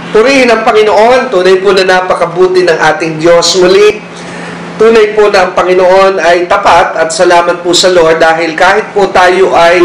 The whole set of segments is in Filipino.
Purihin ang Panginoon, tunay po na napakabuti ng ating Diyos. Muli, tunay po na ang Panginoon ay tapat at salamat po sa Lord dahil kahit po tayo ay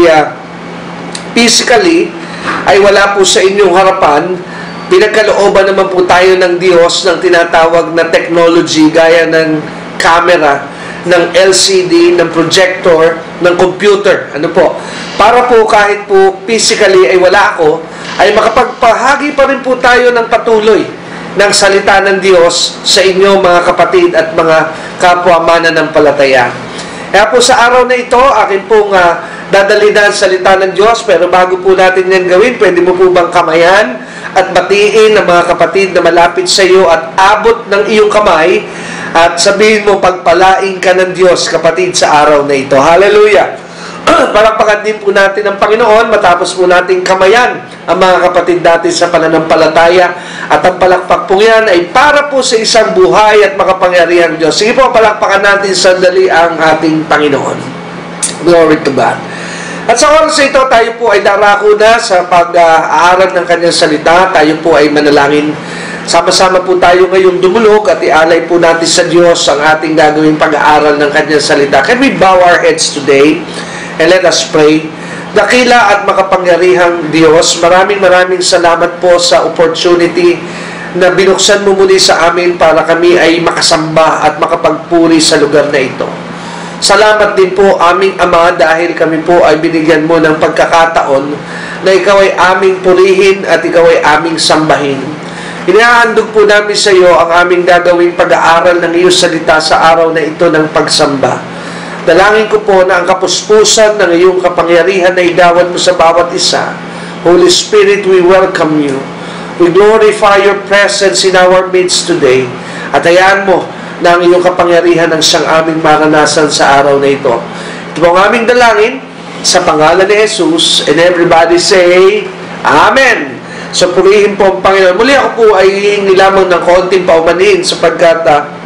physically ay wala po sa inyong harapan, pinagkalooban naman po tayo ng Diyos ng tinatawag na technology gaya ng camera, ng LCD, ng projector, ng computer. Ano po? Para po kahit po physically ay wala ako, ay makapagpahagi pa rin po tayo ng patuloy ng salita ng Diyos sa inyo mga kapatid at mga kapwa mananampalataya. Kaya po sa araw na ito, akin pong dadalhin ang salita ng Diyos, pero bago po natin yan gawin, pwede mo po bang kamayan at batiin ang mga kapatid na malapit sa iyo at abot ng iyong kamay at sabihin mo, pagpalain ka ng Diyos, kapatid, sa araw na ito. Hallelujah! Palakpakan din po natin ang Panginoon matapos po natin kamayan ang mga kapatid natin sa pananampalataya at ang palakpak po yan ay para po sa isang buhay at makapangyarihan Diyos. Sige po, palakpakan natin sandali ang ating Panginoon. Glory to God. At sa oras ito, tayo po ay darako na sa pag-aaral ng kanyang salita. Tayo po ay manalangin. Sama-sama po tayo ngayong dumulog at ialay po natin sa Diyos ang ating gagawing pag-aaral ng kanyang salita. Can we bow our heads today? And let us pray. Dakila at makapangyarihang Diyos, maraming salamat po sa opportunity na binuksan mo muli sa amin para kami ay makasamba at makapagpuri sa lugar na ito. Salamat din po aming Ama dahil kami po ay binigyan mo ng pagkakataon na ikaw ay aming purihin at ikaw ay aming sambahin. Inihahandog po namin sa iyo ang aming gagawing pag-aaral ng iyong salita sa araw na ito ng pagsamba. Dalangin ko po na ang kapuspusan ng iyong kapangyarihan na idawat mo sa bawat isa. Holy Spirit, we welcome you. We glorify your presence in our midst today. At hayaan mo na ang iyong kapangyarihan ang siyang aming maranasan sa araw na ito. Ito po ang aming dalangin sa pangalan ni Jesus. And everybody say, Amen. So purihin po ang Panginoon. Muli ako po ay hihingi lamang ng konting paumanhin sapagkat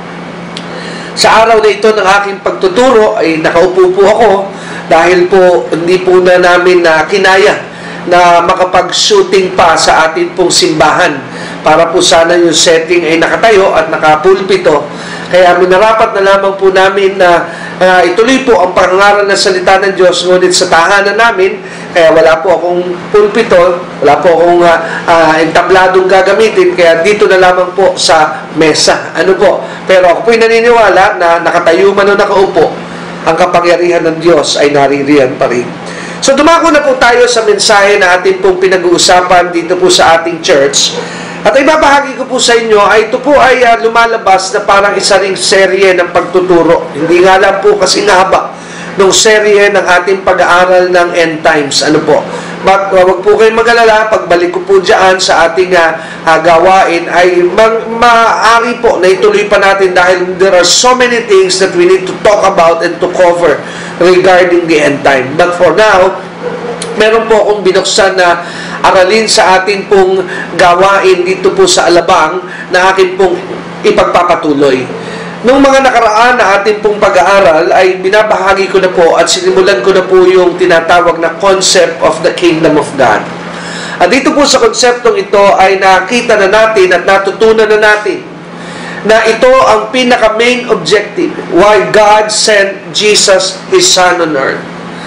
sa araw na ito ng aking pagtuturo ay nakaupo po ako dahil po hindi po na namin na kinaya na makapag-shooting pa sa atin pong simbahan para po sana yung setting ay nakatayo at nakapulpito. Kaya minarapat na lamang po namin na ituloy po ang pangaral ng salita ng Diyos ngunit sa tahanan namin, kaya wala po akong pulpito, wala po akong entabladong gagamitin, kaya dito na lamang po sa mesa. Ano po? Pero ako po'y naniniwala na nakatayo man o nakaupo, ang kapangyarihan ng Diyos ay naririyan pa rin. So dumako na po tayo sa mensahe na atin pong pinag-uusapan dito po sa ating church. At ibabahagi ko po sa inyo ay ito po ay lumalabas na parang isa ring serye ng pagtuturo. Hindi nga lang po kasi haba ng serye ng ating pag-aaral ng end times. Ano po? Wag po kayong mag-alala, pagbalik ko po dyan sa ating gawain ay maaari po na ituloy pa natin dahil there are so many things that we need to talk about and to cover regarding the end time. But for now, meron po akong binuksan na aralin sa atin pong gawain dito po sa Alabang na akin pong ipagpapatuloy. Nung mga nakaraan na atin pong pag-aaral ay binabahagi ko na po at sinimulan ko na po yung tinatawag na concept of the kingdom of God. At dito po sa konseptong ito ay nakita na natin at natutunan na natin na ito ang pinaka-main objective why God sent Jesus, His Son on earth.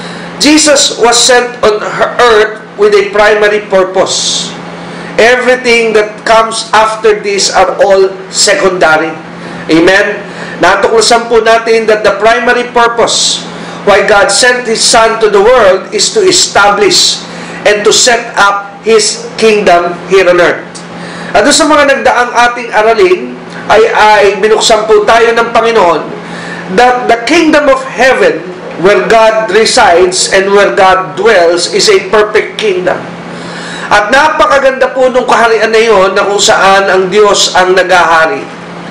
Jesus was sent on earth with a primary purpose. Everything that comes after this are all secondary. Amen? Natuklasan po natin that the primary purpose why God sent His Son to the world is to establish and to set up His kingdom here on earth. At sa mga nagdaang ating aralin, ay binuksan po tayo ng Panginoon that the kingdom of heaven where God resides and where God dwells is a perfect kingdom. At napakaganda po nung kaharian na yun na kung saan ang Diyos ang nagahari.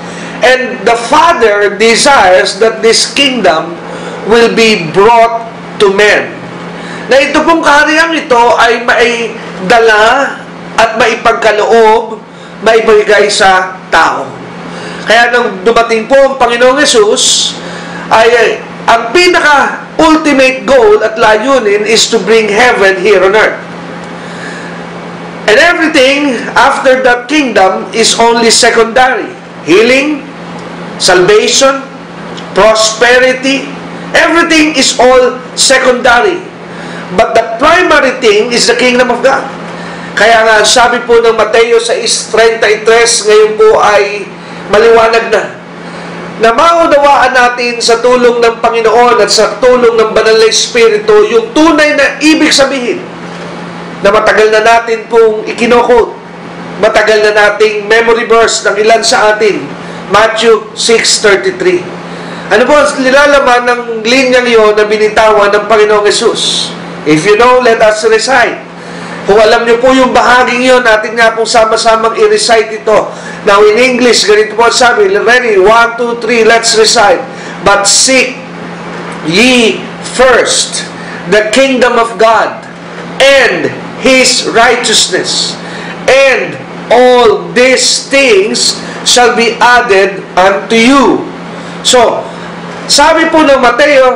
And the Father desires that this kingdom will be brought to men. Na ito pong kaharian ito ay maidala at maipagkaloob, maibigay sa tao. Kaya nang dumating po ang Panginoong Yesus, ay ang pinaka-ultimate goal at layunin is to bring heaven here on earth. And everything after that kingdom is only secondary. Healing, salvation, prosperity, everything is all secondary. But the primary thing is the kingdom of God. Kaya nga, sabi po ng Mateo 6:33, ngayon po ay maliwanag na maunawaan natin sa tulong ng Panginoon at sa tulong ng Banal na Espiritu yung tunay na ibig sabihin na matagal na natin pong ikinokot, matagal na nating memory verse ng ilan sa atin, Matthew 6:33. Ano po ang nilalaman ng linyang iyon na binitawan ng Panginoong Yesus? If you know, let us recite. Kung alam niyo po yung bahaging yun, natin nga pong sama-samang i-recite ito. Now in English, ganito po sabi, ready, 1, 2, 3, let's recite. But seek ye first the kingdom of God and His righteousness, and all these things shall be added unto you. So, sabi po ng Mateo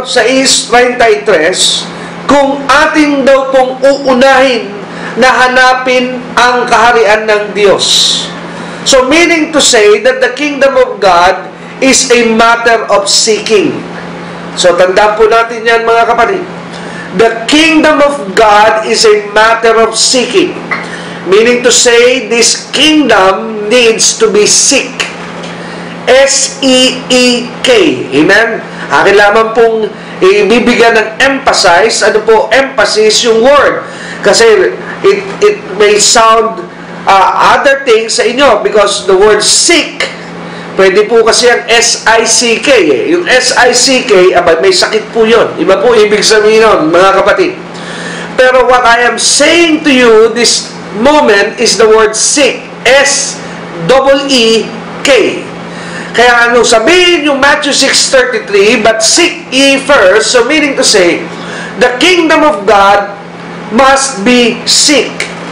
6:33, kung ating daw pong uunahin na hanapin ang kaharian ng Diyos. So, meaning to say that the kingdom of God is a matter of seeking. So, tandaan po natin yan, mga kapatid. The kingdom of God is a matter of seeking. Meaning to say, this kingdom needs to be seek. S-E-E-K. Amen? Akin lamang pong ibibigyan ng emphasis. Ano po? Emphasis yung word. Kasi it may sound other things sa inyo because the word seek, pwede po kasi ang S-I-C-K Yung S-I-C-K, may sakit po yun. Iba po ibig sabihin nun, mga kapatid. Pero what I am saying to you this moment is the word seek. S-E-E-K. Kaya ano sabihin yung Matthew 6:33, but seek ye first, so meaning to say, the kingdom of God must be seek.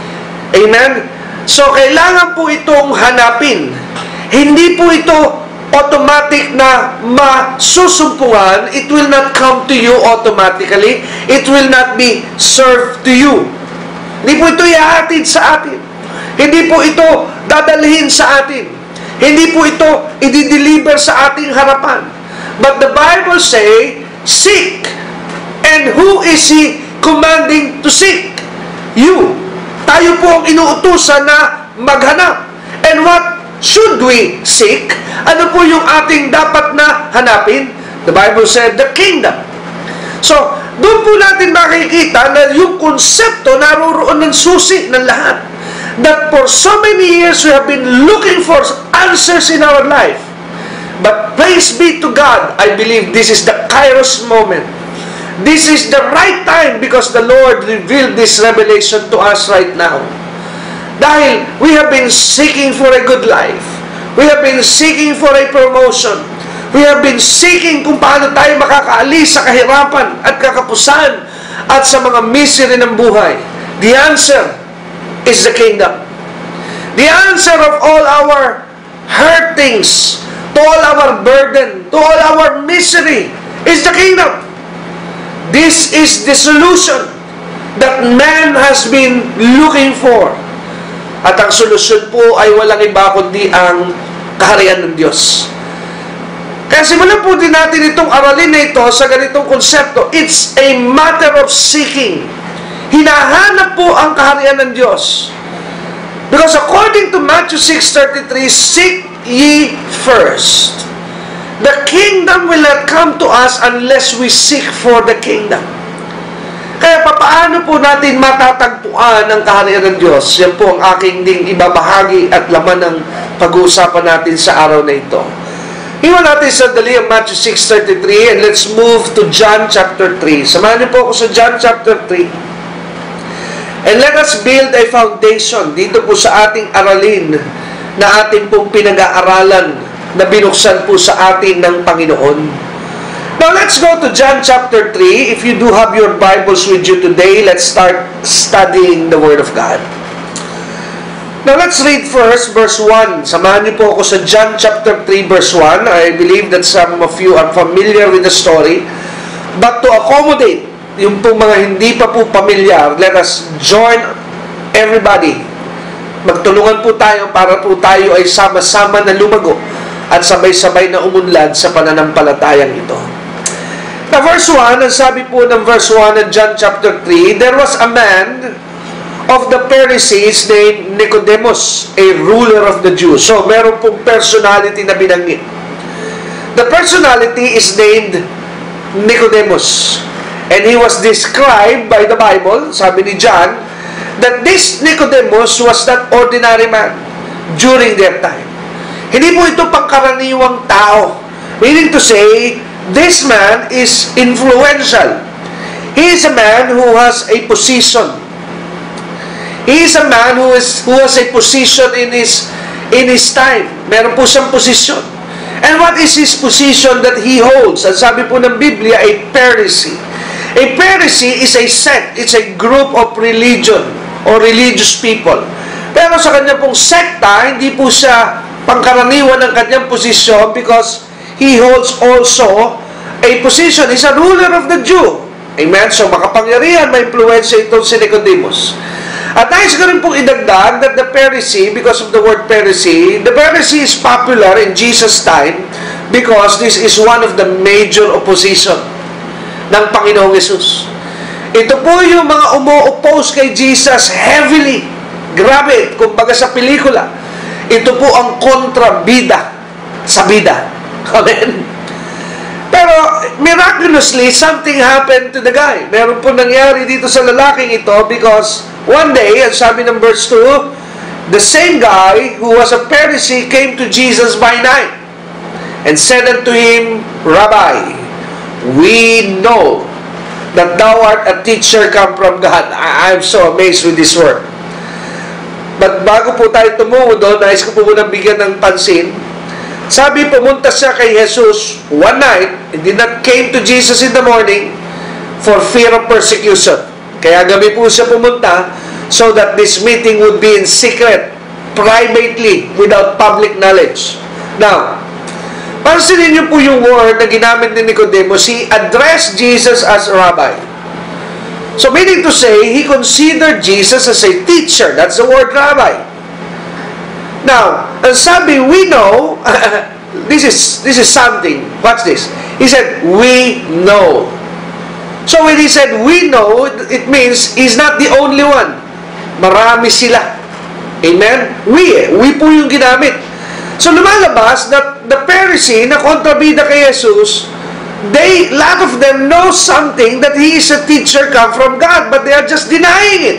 Amen? So, kailangan po itong hanapin. Hindi po ito automatic na masusumpungan. It will not come to you automatically. It will not be served to you. Hindi po ito ihahatid sa atin. Hindi po ito dadalhin sa atin. Hindi po ito i-deliver sa ating harapan. But the Bible say, seek. And who is He commanding to seek? You. Tayo po ang inuutusan na maghanap. And what should we seek? Ano po yung ating dapat na hanapin? The Bible said, the kingdom. So, doon po natin makikita na yung konsepto naroroon ng susi ng lahat. That for so many years we have been looking for answers in our life. But praise be to God, I believe this is the Kairos moment. This is the right time because the Lord revealed this revelation to us right now. Dahil we have been seeking for a good life. We have been seeking for a promotion. We have been seeking kung paano tayo makakaalis sa kahirapan at kakapusan at sa mga misery ng buhay. The answer is the kingdom. The answer of all our hurtings, to all our burden, to all our misery is the kingdom. This is the solution that man has been looking for. At ang solusyon po ay walang iba kundi ang kaharian ng Diyos. Kaya simulan po din natin itong aralin na ito sa ganitong konsepto. It's a matter of seeking. Hinahanap po ang kaharian ng Diyos. Because according to Matthew 6:33, seek ye first. The kingdom will not come to us unless we seek for the kingdom. Kaya papaano po natin matatagpuan ang kaharian ng Diyos? Yan po ang aking ding ibabahagi at laman ng pag-uusapan natin sa araw na ito. Iwan natin sandali ang Matthew 6:33 and let's move to John chapter 3. Samahan niyo po ako sa John chapter 3. And let us build a foundation dito po sa ating aralin na ating pong pinag-aaralan na binuksan po sa atin ng Panginoon. Now, let's go to John chapter 3. If you do have your Bibles with you today, let's start studying the Word of God. Now, let's read first verse 1. Samahan niyo po ako sa John chapter 3 verse 1. I believe that some of you are familiar with the story. But to accommodate yung pong mga hindi pa po pamilyar, let us join everybody Magtulungan po tayo para po tayo ay sama-sama na lumago at sabay-sabay na umunlad sa pananampalatayang ito. Na verse 1, ang sabi po ng verse 1 ng John chapter 3, there was a man of the Pharisees named Nicodemus, a ruler of the Jews. So, meron pong personality na binanggit. The personality is named Nicodemus. And he was described by the Bible, sabi ni John, that this Nicodemus was not ordinary man during their time. Hindi po ito pangkaraniwang tao. Meaning to say, this man is influential. He is a man who has a position. He is a man who has a position in his time. Meron po siyang posisyon. And what is his position that he holds? Ang sabi po ng Biblia, a Pharisee. A Pharisee is a sect. It's a group of religion or religious people. Pero sa kanya pong sekta, hindi po siya pangkaraniwan ng kanyang posisyon because he holds also a position. He's a ruler of the Jew. Amen? So makapangyarihan, may influensya itong si Nicodemus. At nais ko rin pong idagdag that the Pharisee, because of the word Pharisee, the Pharisee is popular in Jesus' time because this is one of the major opposition ng Panginoong Yesus. Ito po yung mga umo-oppose kay Jesus heavily. Grabe, kumbaga sa pelikula. Ito po ang kontrabida sa bida. Amen? Pero, miraculously, something happened to the guy. Meron po nangyari dito sa lalaking ito because one day, ang sabi ng verse 2, the same guy who was a Pharisee came to Jesus by night and said unto him, Rabbi, we know that thou art a teacher come from God. I'm so amazed with this word. But bago po tayo tumungo doon, nais ko po munang bigyan ng pansin. Sabi, pumunta siya kay Jesus one night, and did not came to Jesus in the morning for fear of persecution. Kaya gabi po siya pumunta so that this meeting would be in secret, privately, without public knowledge. Now, pansinin niyo po yung word na ginamit ni Nicodemus. He addressed Jesus as Rabbi. So meaning to say, he considered Jesus as a teacher. That's the word Rabbi. Now, ang sabi, we know, this is something. Watch this. He said, we know. So when he said, we know, it means he's not the only one. Marami sila. Amen? We po yung ginamit. So lumalabas that the Pharisee na kontrabida kay Jesus, lot of them know something that he is a teacher come from God, but they are just denying it.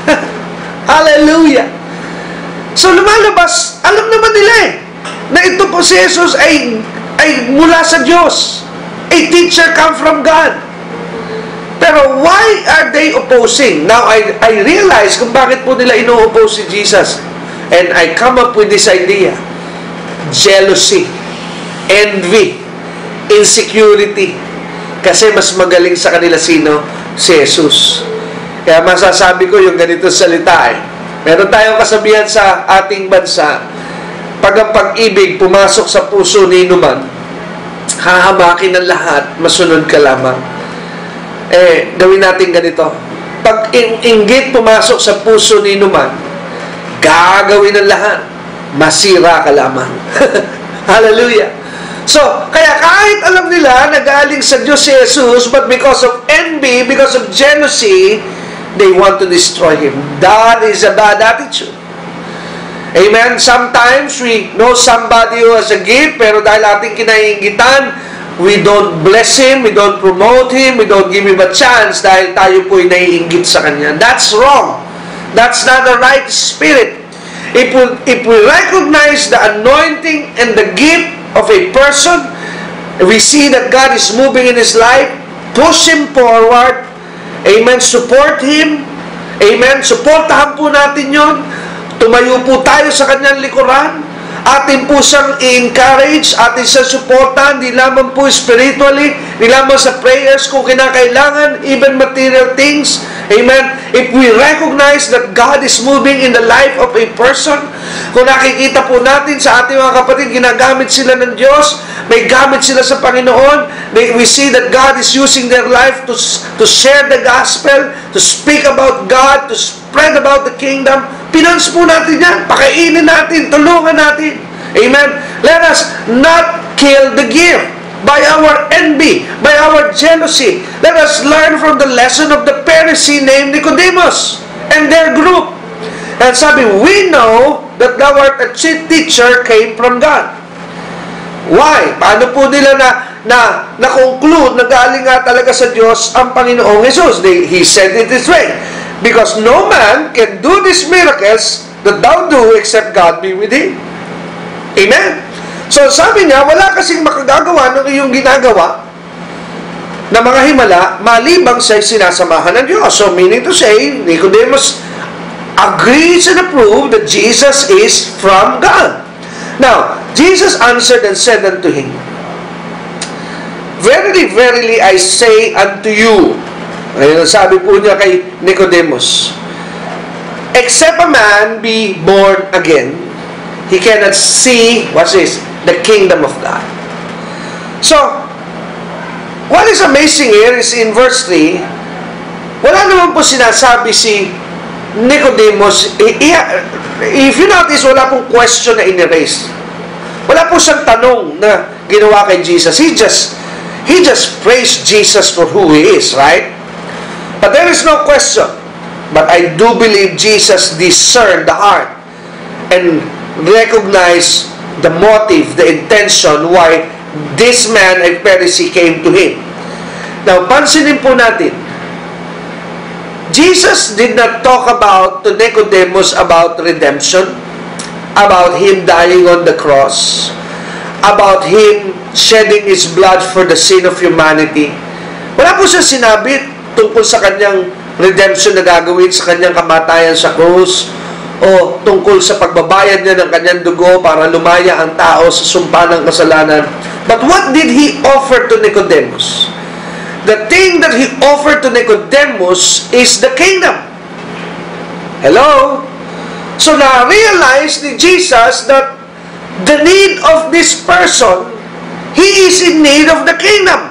Hallelujah. So lumalabas, alam naman nila na ito po si Jesus ay mula sa Diyos. A teacher come from God. Pero why are they opposing? Now, I realize kung bakit po nila ino-oppose si Jesus. And I come up with this idea. Jealousy, envy, insecurity. Kasi mas magaling sa kanila sino? Si Jesus. Kaya masasabi ko yung ganito salita Meron tayong kasabihan sa ating bansa, pag ang pag-ibig pumasok sa puso ni inuman, hahamakin ng lahat, masunod ka lamang. Gawin natin ganito. Pag inggit pumasok sa puso ni inuman, gagawin ng lahat, masira ka lamang. Hallelujah. So, kaya kahit alam nila na galing sa Diyos si Jesus, but because of envy, because of jealousy, they want to destroy Him. That is a bad attitude. Amen? Sometimes we know somebody who has a gift, pero dahil ating kinaiinggitan, we don't bless him, we don't promote him, we don't give him a chance dahil tayo po'y naiinggit sa kanya. That's wrong. That's not the right spirit. If we recognize the anointing and the gift of a person, we see that God is moving in his life, push him forward. Amen. Support him. Amen. Supportahan po natin yon. Tumayo po tayo sa kanyang likuran. Atin po siyang i-encourage, atin siyang supportan, di lamang po spiritually, di lamang sa prayers kung kinakailangan, even material things. Amen. If we recognize that God is moving in the life of a person, kung nakikita po natin sa ating mga kapatid, ginagamit sila ng Diyos, may gamit sila sa Panginoon, we see that God is using their life to share the gospel, to speak about God, to spread about the kingdom, Pinans po natin yan. Pakainin natin. Tulungan natin. Amen? Let us not kill the gift by our envy, by our jealousy. Let us learn from the lesson of the Pharisee named Nicodemus and their group. And sabi, we know that thou art a chief teacher came from God. Why? Paano po nila na-conclude na galing nga talaga sa Diyos ang Panginoong Jesus? He said it this way, because no man can do these miracles that thou do except God be with him. Amen? So sabi niya, wala kasing makagagawa ng iyong ginagawa na mga himala malibang sa'y sinasamahan ng Diyos. So meaning to say, Nicodemus agrees and approves that Jesus is from God. Now, Jesus answered and said unto him, Verily, verily, I say unto you, ayun, sabi po niya kay Nicodemus, except a man be born again, he cannot see, what's this? The kingdom of God. So, what is amazing here is in verse 3, wala naman po sinasabi si Nicodemus. If you notice, wala pong question na in-erase. Wala po siyang tanong na ginawa kay Jesus. He just praised Jesus for who He is, right? But there is no question. But I do believe Jesus discerned the heart and recognized the motive, the intention why this man, a Pharisee, came to him. Now, pansinin po natin, Jesus did not talk about to Nicodemus about redemption, about Him dying on the cross, about Him shedding His blood for the sin of humanity. Wala po siya sinabi tungkol sa kanyang redemption na gagawin sa kanyang kamatayan sa krus, o tungkol sa pagbabayad niya ng kanyang dugo para lumaya ang tao sa sumpa ng kasalanan. But what did He offer to Nicodemus? The thing that He offered to Nicodemus is the kingdom. Hello? So na-realize ni Jesus that the need of this person, he is in need of the kingdom.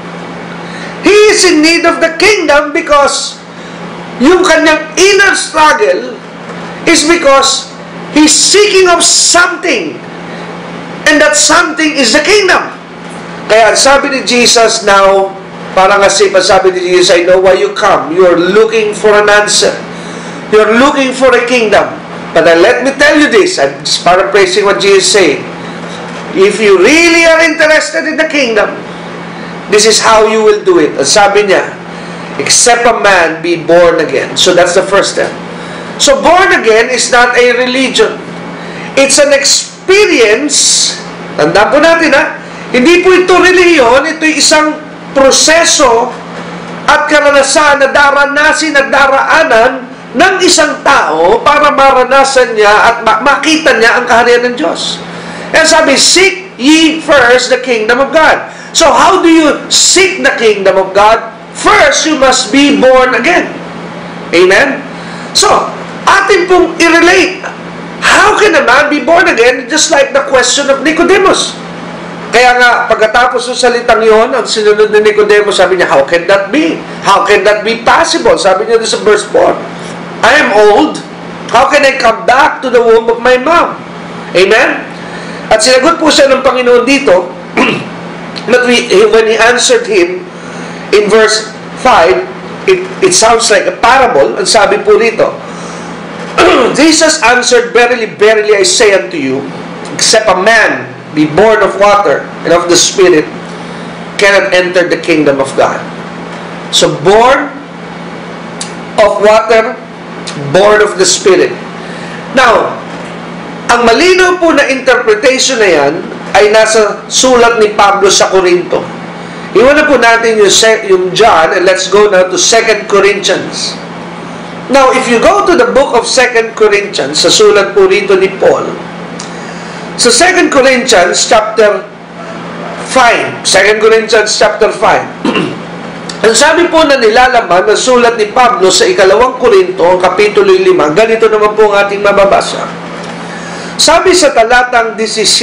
He is in need of the kingdom because yung kanyang inner struggle is because he's seeking of something, and that something is the kingdom. Kaya sabi ni Jesus now, parang kasi sabi ni Jesus, I know why you come. You're looking for an answer. You're looking for a kingdom. But let me tell you this, I'm just paraphrasing what Jesus said. If you really are interested in the kingdom, this is how you will do it. At sabi niya, except a man be born again. So that's the first step. So born again is not a religion. It's an experience. Tandaan po natin hindi po ito reliyon, ito isang proseso at karanasan na daranasin at daraanan ng isang tao para maranasan niya at makita niya ang kaharian ng Diyos. And sabi, seek ye first the kingdom of God. So how do you seek the kingdom of God? First, you must be born again. Amen? So, atin pong i-relate. How can a man be born again? Just like the question of Nicodemus. Kaya nga, pagkatapos ng salitang yon, ang sinunod ni Nicodemus, sabi niya, how can that be? How can that be possible? Sabi niya sa verse 4, I am old. How can I come back to the womb of my mom? Amen? At sinagot po siya ng Panginoon dito, when He answered him, in verse 5, it sounds like a parable. Ang sabi po rito, Jesus answered, Verily, verily, I say unto you, except a man be born of water and of the Spirit, cannot enter the kingdom of God. So, born of water, born of the Spirit. Now, ang malinaw po na interpretation na yan ay nasa sulat ni Pablo sa Corinto. Iwan na po natin yung John, and let's go now to 2 Corinthians. Now, if you go to the book of 2 Corinthians, sa sulat po rito ni Paul, sa 2 Corinthians chapter 5, 2 Corinthians chapter 5, ang sabi po na nilalaman ng sulat ni Pablo sa ikalawang Korinto, ang kapitulo 5, ganito naman po ang ating mababasa. Sabi sa talatang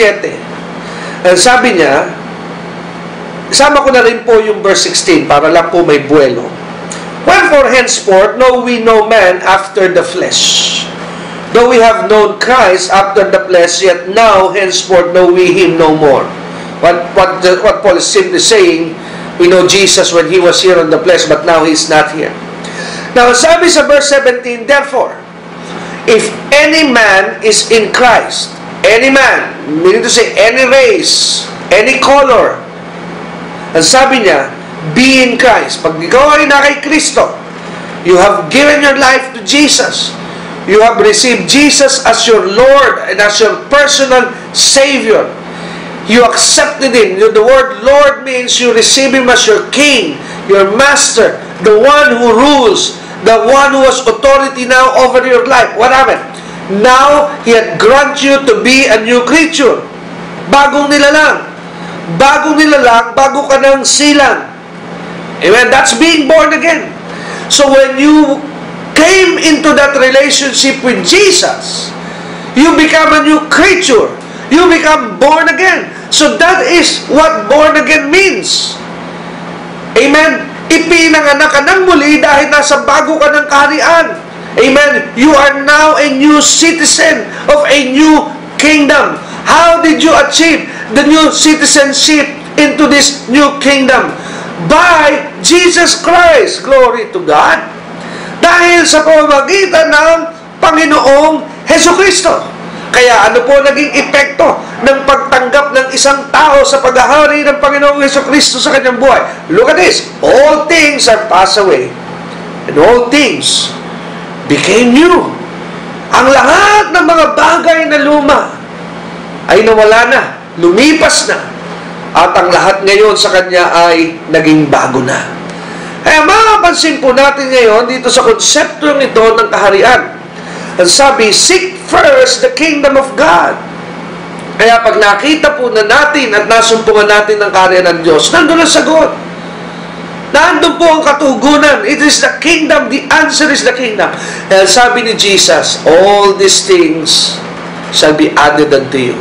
17, sabi niya, isama ko na rin po yung verse 16 para lang po may buwelo. Wherefore henceforth know we no man after the flesh. Though we have known Christ after the flesh, yet now henceforth know we him no more. What Paul is simply saying, we know Jesus when he was here on the flesh, but now he's not here. Now, sabi sa verse 17, therefore, if any man is in Christ, any man, meaning to say any race, any color, ang sabi niya, be in Christ. Pag ikaw ay na kay Kristo, you have given your life to Jesus. You have received Jesus as your Lord and as your personal Savior. You accepted Him. The word Lord means you receive Him as your King, your Master, the one who rules, the one who has authority now over your life. What happened? Now, He had granted you to be a new creature. Bagong nilalang. Bagong nilalang, bago ka ng silang. Amen? That's being born again. So when you came into that relationship with Jesus, you become a new creature. You become born again. So that is what born again means. Amen? Ipinanganak ka ng muli dahil nasa bago ka ng kaharian. Amen? You are now a new citizen of a new kingdom. How did you achieve the new citizenship into this new kingdom? By Jesus Christ. Glory to God. Dahil sa pamamagitan ng Panginoong Hesukristo. Kaya ano po naging epekto ng pagtanggap ng isang tao sa paghahari ng Panginoong Hesukristo sa kanyang buhay? Look at this. All things are passed away, and all things became new. Ang lahat ng mga bagay na luma ay nawala na, lumipas na, at ang lahat ngayon sa kanya ay naging bago na. Kaya mapapansin po natin ngayon dito sa konseptong ito ng kaharian. Ang sabi, seek first the kingdom of God. Kaya pag nakita po na natin at nasumpungan natin ng kaharian ng Diyos, nandun ang sagot. Nandun po ang katugunan. It is the kingdom. The answer is the kingdom. Kaya sabi ni Jesus, all these things shall be added unto you.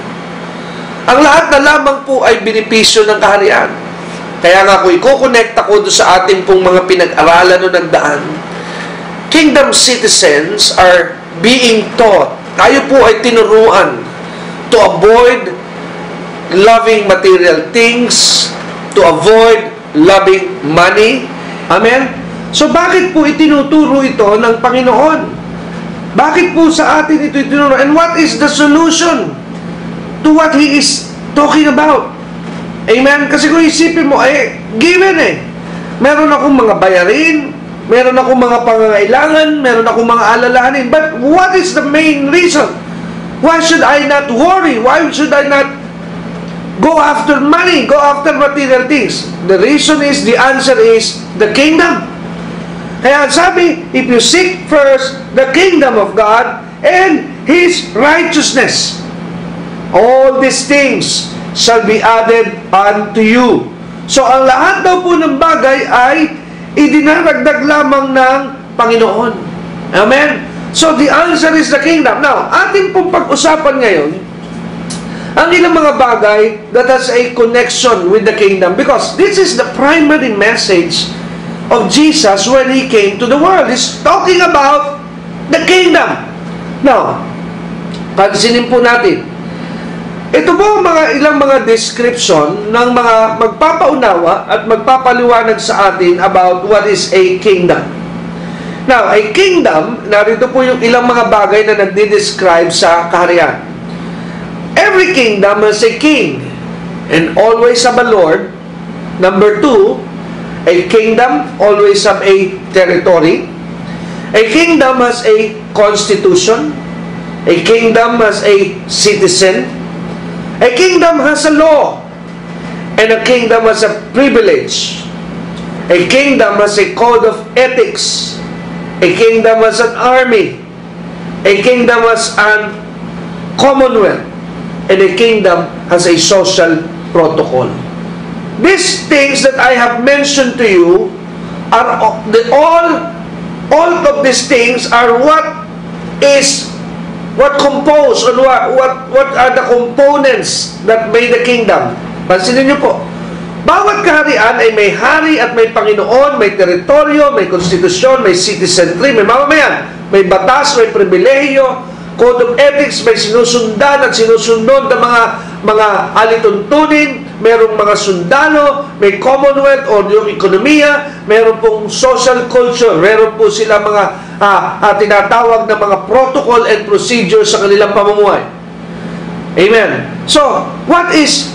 Ang lahat na lamang po ay benepisyo ng kaharian. Kaya nga kung i-connect ako doon sa ating pong mga pinag-aralan o nagdaan, kingdom citizens are being taught. Tayo po ay tinuruan to avoid loving material things, to avoid loving money. Amen? So bakit po itinuturo ito ng Panginoon? Bakit po sa atin ito itinuro? And what is the solution to what He is talking about? Amen? Kasi kung isipin mo, given meron akong mga bayarin, meron akong mga pangangailangan, meron akong mga alalahanin. But what is the main reason? Why should I not worry? Why should I not go after money, go after material things? The reason is, the answer is, the kingdom. Kaya sabi, if you seek first the kingdom of God and His righteousness, all these things shall be added unto you. So, ang lahat daw po ng bagay ay idinaragdag lamang ng Panginoon. Amen? So, the answer is the kingdom. Now, ating pong pag-usapan ngayon, ang ilang mga bagay that has a connection with the kingdom, because this is the primary message of Jesus when He came to the world. He's talking about the kingdom. Now, pansinin po natin, ito po ilang mga description ng mga magpapaunawa at magpapaliwanag sa atin about what is a kingdom. Now, a kingdom, narito po yung ilang mga bagay na nagdi-describe sa kaharian. Every kingdom has a king and always have a lord. Number 2, a kingdom always have a territory. A kingdom has a constitution. A kingdom has a citizen. A kingdom has a law, and a kingdom has a privilege. A kingdom has a code of ethics. A kingdom has an army. A kingdom has an commonwealth. And a kingdom has a social protocol. These things that I have mentioned to you are all of these things are what compose, or what are the components that made the kingdom. Pansinin niyo po, bawat kaharian ay may hari at may Panginoon, may teritoryo, may konstitusyon, may citizenry, may mamamayan, may batas, may pribilehiyo, code of ethics, may sinusundan at sinusunod ng mga alituntunin, merong mga sundalo, may commonwealth o yung ekonomiya, meron pong social culture, meron po sila mga tinatawag na mga protocol and procedure sa kanilang pamumuhay. Amen. So, what is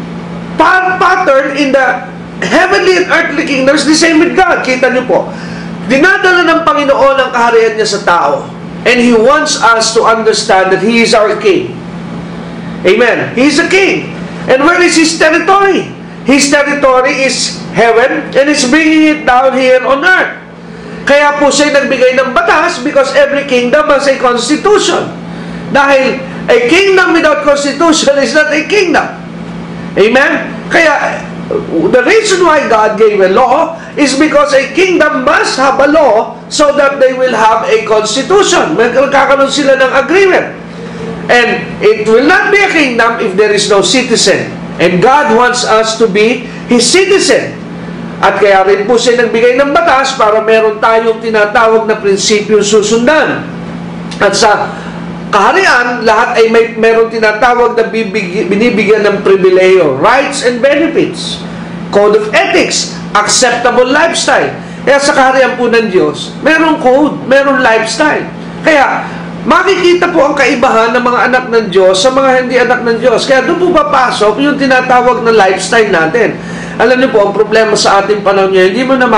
pattern in the heavenly and earthly kingdoms? The same with God. Kita niyo po, dinadala ng Panginoon ang kaharian niya sa tao. And He wants us to understand that He is our King. Amen. He is a King. And where is His territory? His territory is heaven and is bringing it down here on earth. Kaya po siya nagbigay ng batas because every kingdom has a constitution. Dahil a kingdom without constitution is not a kingdom. Amen? Kaya the reason why God gave a law is because a kingdom must have a law so that they will have a constitution. Magkakaroon sila ng agreement. And it will not be a kingdom if there is no citizen. And God wants us to be His citizen. At kaya rin po siya nagbigay ng batas para meron tayong tinatawag na prinsipyo susundan. At sa kaharian, lahat ay meron tinatawag na binibigyan ng pribileyo, rights and benefits, code of ethics, acceptable lifestyle. Kaya sa kaharian po ng Diyos, merong code, merong lifestyle. Kaya makikita po ang kaibahan ng mga anak ng Diyos sa mga hindi anak ng Diyos. Kaya doon po papasok yung tinatawag na lifestyle natin. Alam niyo po, ang problema sa ating panahon ngayon, hindi mo na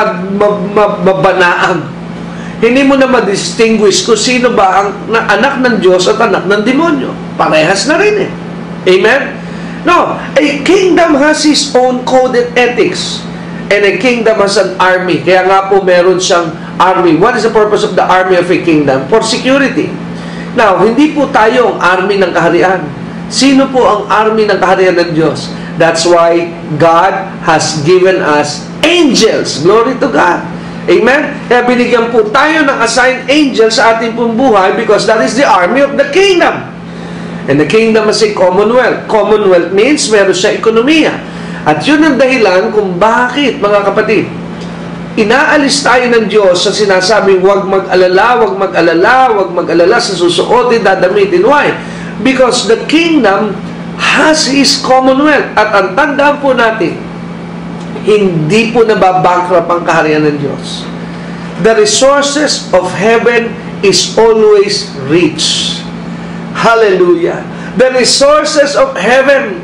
mabanaan. Hindi mo na ma-distinguish kung sino ba ang anak ng Diyos at anak ng demonyo. Parehas na rin eh. Amen? No, a kingdom has its own code and ethics. And a kingdom has an army. Kaya nga po meron siyang army. What is the purpose of the army of a kingdom? For security. Now, hindi po tayo ang army ng kaharian. Sino po ang army ng kaharian ng Diyos? That's why God has given us angels. Glory to God. Amen? Kaya binigyan po tayo ng assigned angels sa ating pong buhay because that is the army of the kingdom. And the kingdom is a commonwealth. Commonwealth means meron siya ekonomiya. At yun ang dahilan kung bakit, mga kapatid, inaalis tayo ng Diyos sa sinasabing huwag mag-alala, huwag mag-alala, huwag mag-alala sa susuotin, dadamitin. Why? Because the kingdom has His commonwealth. At ang tandaan po natin, hindi po nababankrupt ang kaharian ng Diyos. The resources of heaven is always rich. Hallelujah. The resources of heaven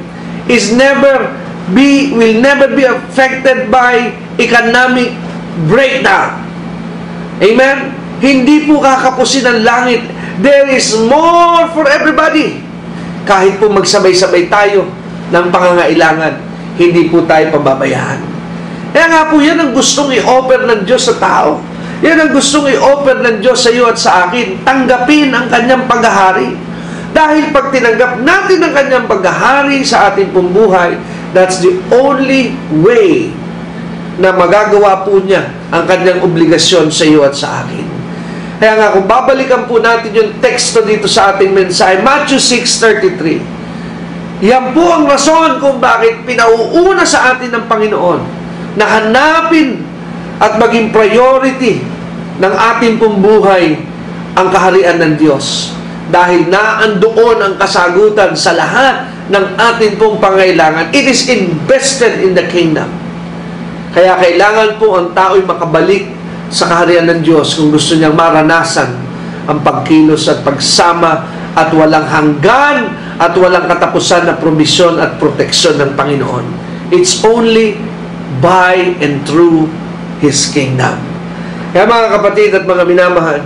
will never be affected by economic breakdown. Amen? Hindi po kakapusin ang langit. There is more for everybody. Kahit po magsabay-sabay tayo ng pangangailangan, hindi po tayo pababayaan. Kaya nga po yan ang gustong i-offer ng Diyos sa tao. Yan ang gustong i-offer ng Diyos sa iyo at sa akin. Tanggapin ang kanyang paghahari. Dahil pag tinanggap natin ang kanyang paghahari sa ating pong buhay, that's the only way na magagawa po niya ang kanyang obligasyon sa iyo at sa akin. Kaya nga kung babalikan po natin yung teksto dito sa ating mensahe, Matthew 6:33. Yan po ang rason kung bakit pinauuna sa atin ng Panginoon na hanapin at maging priority ng ating pong buhay ang kaharian ng Diyos. Dahil naandoon ang kasagutan sa lahat ng ating pong pangailangan. It is invested in the kingdom. Kaya kailangan po ang tao'y makabalik sa kaharian ng Diyos kung gusto niyang maranasan ang pagkilos at pagsama at walang hanggan at walang katapusan na promisyon at proteksyon ng Panginoon. It's only by and through His kingdom. Kaya mga kapatid at mga minamahal,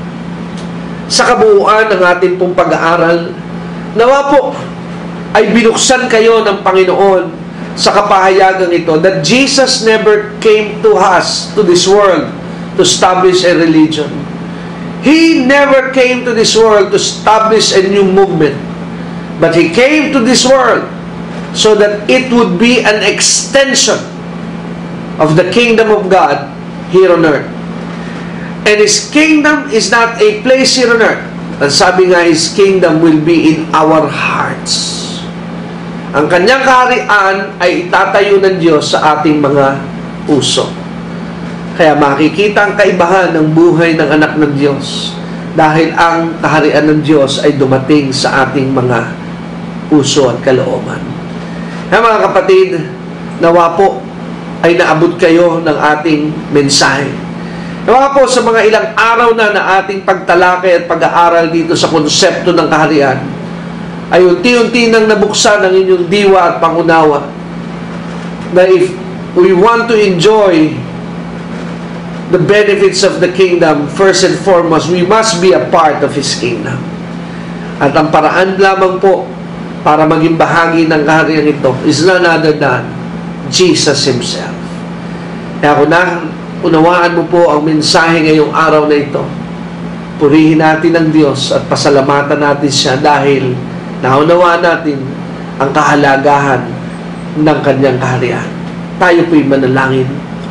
sa kabuuan ng ating pong pag-aaral, nawa po ay binuksan kayo ng Panginoon sa kapahayagang ito that Jesus never came to us, to this world, to establish a religion. He never came to this world to establish a new movement. But He came to this world so that it would be an extension of the kingdom of God here on earth. And His kingdom is not a place here on earth. Ang sabi nga, His kingdom will be in our hearts. Ang kanyang kaharian ay itatayo ng Diyos sa ating mga puso. Kaya makikita ang kaibahan ng buhay ng anak ng Diyos. dahil ang kaharian ng Diyos ay dumating sa ating mga puso at kalooban. Kaya mga kapatid, nawa po ay naabot kayo ng ating mensahe. Nawa po sa mga ilang araw na ating pagtalakay at pag-aaral dito sa konsepto ng kaharian, ay unti-unti nang nabuksan ang inyong diwa at pangunawa na if we want to enjoy the benefits of the kingdom, first and foremost, we must be a part of His kingdom. At ang paraan lamang po para maging bahagi ng kaharian ito is none other than Jesus Himself. Kaya kung unawaan mo po ang mensahe ngayong araw na ito, purihin natin ang Diyos at pasalamatan natin Siya dahil naunawaan natin ang kahalagahan ng Kanyang kaharian. Tayo po'y manalangin.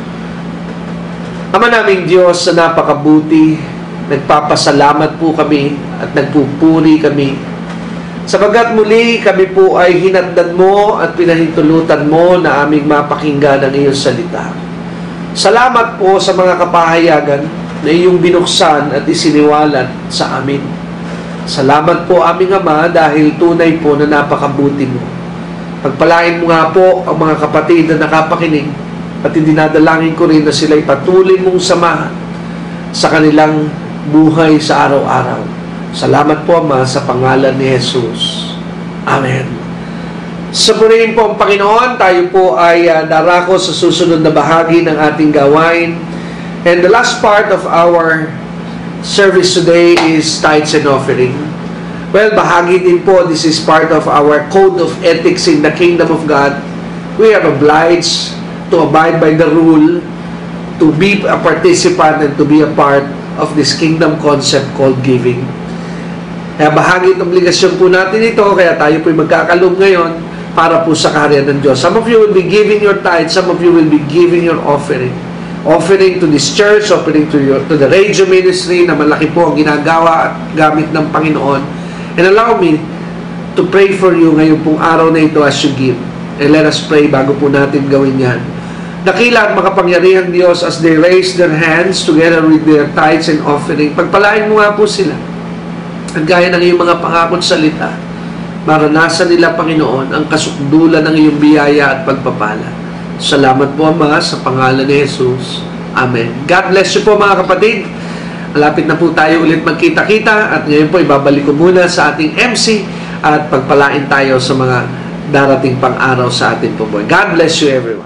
Ama naming Diyos na napakabuti, nagpapasalamat po kami at nagpupuri kami sapagkat muli kami po ay hinatdan mo at pinahintulutan mo na aming mapakinggan ang iyong salita. Salamat po sa mga kapahayagan na iyong binuksan at isiniwalat sa amin. Salamat po aming Ama dahil tunay po na napakabuti mo. Pagpalain mo nga po ang mga kapatid na nakapakinig at dinadalangin ko rin na sila'y patuloy mong samahan sa kanilang buhay sa araw-araw. Salamat po Ama sa pangalan ni Jesus. Amen. Sa purihin po ang Panginoon, tayo po ay darako sa susunod na bahagi ng ating gawain. And the last part of our service today is tithes and offering. Well, bahagi din po, this is part of our code of ethics in the kingdom of God. We are obliged to abide by the rule, to be a participant and to be a part of this kingdom concept called giving. Kaya bahagi at obligasyon po natin ito, kaya tayo po'y magkakaloob ngayon para po sa kaharian ng Diyos. Some of you will be giving your tithe, some of you will be giving your offering. Offering to this church, offering to the radio ministry na malaki po ang ginagawa at gamit ng Panginoon. And allow me to pray for you ngayon pong araw na ito as you give. And let us pray bago po natin gawin yan. Dakila at makapangyarihang Diyos, as they raise their hands together with their tithes and offering, pagpalain mo nga po sila. At gaya ng iyong mga pangakot salita, maranasan nila, Panginoon, ang kasukdulan ng iyong biyaya at pagpapala. Salamat po, Ama, sa pangalan ni Jesus. Amen. God bless you po, mga kapatid. Malapit na po tayo ulit magkita-kita at ngayon po ibabalik ko muna sa ating MC at pagpalain tayo sa mga darating pang araw sa ating po. God bless you, everyone.